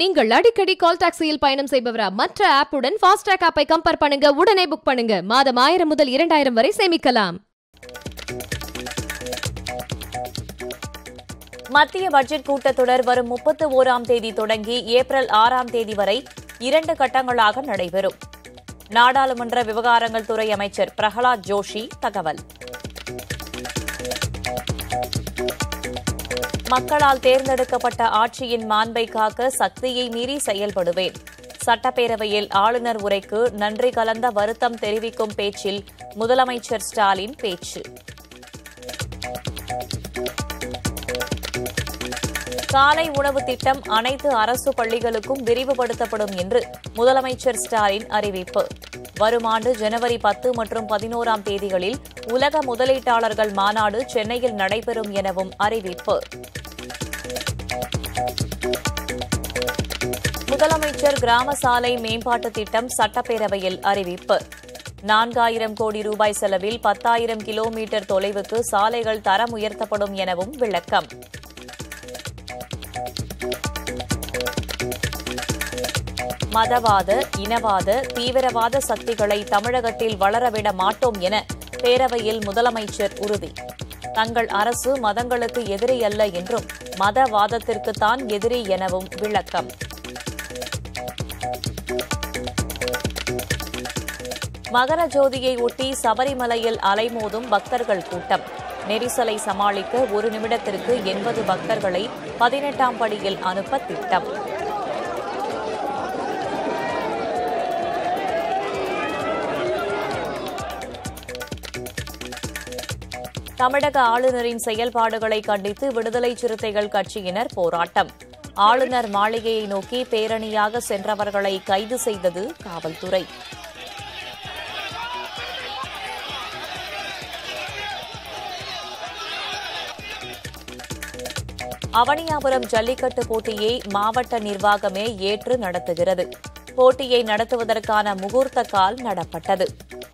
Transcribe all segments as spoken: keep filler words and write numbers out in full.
நீங்கள் அடிக்கடி கால் டாக்ஸியில் பயணம் செய்பவரா? மற்ற ஆப்புடன் ஃபாஸ்டாக் ஆப்பை கம்பேர் பண்ணுங்க, உடனே புக் பண்ணுங்க. மாதம் ஆயிரம் முதல் இரண்டாயிரம் வரை சேமிக்கலாம். மத்திய பட்ஜெட் கூட்டத்தொடர் வரும் முப்பத்தி ஓராம் தேதி தொடங்கி ஏப்ரல் ஆறாம் தேதி வரை இரண்டு கட்டங்களாக நடைபெறும். நாடாளுமன்ற விவகாரங்கள் துறை அமைச்சர் பிரகலாத் ஜோஷி தகவல். மக்களால் தேர்ந்தெடுக்கப்பட்ட ஆட்சியின் மாண்பை காக்க சக்தியை மீறி செயல்படுவேன். சட்டப்பேரவையில் ஆளுநர் உரைக்கு நன்றி கலந்த வருத்தம் தெரிவிக்கும் பேச்சில் முதலமைச்சர் ஸ்டாலின் பேச்சு. காலை உணவு திட்டம் அனைத்து அரசு பள்ளிகளுக்கும் விரிவுபடுத்தப்படும் என்று முதலமைச்சர் ஸ்டாலின் அறிவிப்பு. வரும் ஆண்டு ஜனவரி பத்து மற்றும் பதினோராம் தேதிகளில் உலக முதலீட்டாளர்கள் மாநாடு சென்னையில் நடைபெறும் எனவும் அறிவிப்பு. முதலமைச்சர் கிராம சாலை மேம்பாட்டு திட்டம் சட்டப்பேரவையில் அறிவிப்பு. நான்காயிரம் கோடி ரூபாய் செலவில் பத்தாயிரம் கிலோமீட்டர் தொலைவுக்கு சாலைகள் தரம் உயர்த்தப்படும் எனவும் விளக்கம். மதவாத, இனவாத, தீவிரவாத சக்திகளை தமிழகத்தில் வளரவிட மாட்டோம் என பேரவையில் முதலமைச்சர் உறுதி. தங்கள் அரசு மதங்களுக்கு எதிரி அல்ல என்றும் மதவாதத்திற்குத்தான் எதிரி எனவும் விளக்கம். மகர ஜோதியை ஒட்டி சபரிமலையில் அலைமோதும் பக்தர்கள் கூட்டம். நெரிசலை சமாளிக்க ஒரு நிமிடத்திற்கு எண்பது பக்தர்களை பதினெட்டாம் படியில் அனுப்ப திட்டம். தமிழக ஆளுநரின் செயல்பாடுகளை கண்டித்து விடுதலை சிறுத்தைகள் கட்சியினர் போராட்டம். ஆளுநர் மாளிகையை நோக்கி பேரணியாக சென்றவர்களை கைது செய்தது காவல்துறை. அவனியாபுரம் ஜல்லிக்கட்டு போட்டியை மாவட்ட நிர்வாகமே ஏற்று நடத்துகிறது. போட்டியை நடத்துவதற்கான முகூர்த்த கால் நடப்பட்டது.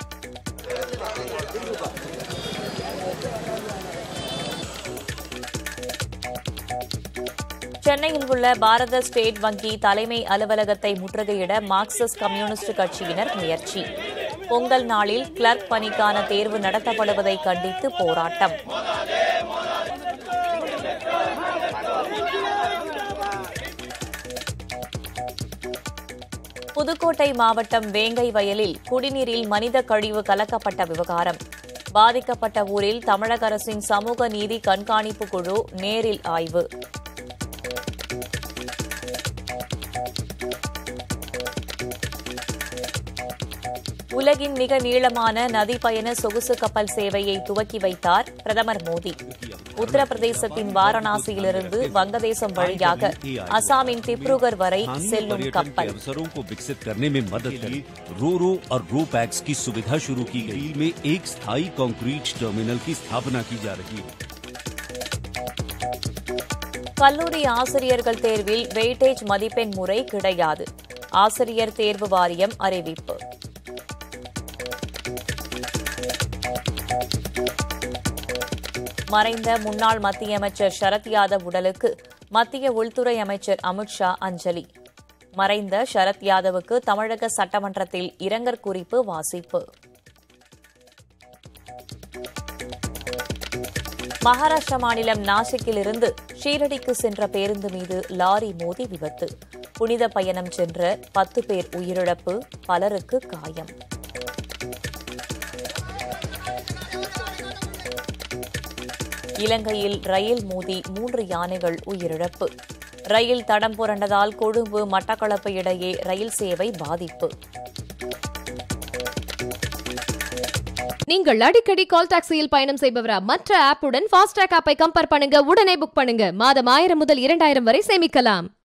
சென்னையில் உள்ள பாரத ஸ்டேட் வங்கி தலைமை அலுவலகத்தை முற்றுகையிட மார்க்சிஸ்ட் கம்யூனிஸ்ட் கட்சியினர் முயற்சி. பொங்கல் நாளில் கிளர்க் பணிக்கான தேர்வு நடத்தப்படுவதை கண்டித்து போராட்டம். புதுக்கோட்டை மாவட்டம் வேங்கை வயலில் குடிநீரில் மனித கழிவு கலக்கப்பட்ட விவகாரம். பாதிக்கப்பட்ட ஊரில் தமிழக அரசின் சமூக நீதி கண்காணிப்பு குழு நேரில் ஆய்வு. உலகின் மிக நீளமான நதி பயண சொகுசு கப்பல் சேவையை துவக்கி வைத்தார் பிரதமர் மோடி. உத்தரப்பிரதேசத்தின் வாரணாசியிலிருந்து வங்கதேசம் வழியாக அசாமின் திப்ருகர் வரை செல்லும் கப்பல். रो-रो और रो-पैक्स की सुविधा शुरू की गई में एक स्थायी कंक्रीट टर्मिनल की स्थापना की जा रही है. கல்லூரி ஆசிரியர்கள் தேர்வில் வெயிட்டேஜ் மதிப்பெண் முறை கிடையாது. ஆசிரியர் தேர்வு வாரியம் அறிவிப்பு. மறைந்த முன்னாள் மத்திய அமைச்சர் சரத் யாதவ் உடலுக்கு மத்திய உள்துறை அமைச்சர் அமித் ஷா அஞ்சலி. மறைந்த சரத் யாதவுக்கு தமிழக சட்டமன்றத்தில் இரங்கற் குறிப்பு வாசிப்பு. மகாராஷ்டிரா மாநிலம் நாசிக்கிலிருந்து ஷீரடிக்கு சென்ற பேருந்து மீது லாரி மோதி விபத்து. புனித பயணம் சென்ற பத்து பேர் உயிரிழப்பு, பலருக்கு காயம். இலங்கையில் ரயில் மோதி மூன்று யானைகள் உயிரிழப்பு. ரயில் தடம் புரண்டதால் கொழும்பு மட்டக்களப்பு இடையே ரயில் சேவை பாதிப்பு. நீங்கள் அடிக்கடி கால் டாக்ஸியில் பயணம் செய்பவரா? மற்ற ஆப்புடன் ஃபாஸ்டாக் ஆப்பை கம்பேர் பண்ணுங்க, உடனே புக் பண்ணுங்க. மாதம் ஆயிரம் முதல் இரண்டாயிரம் வரை சேமிக்கலாம்.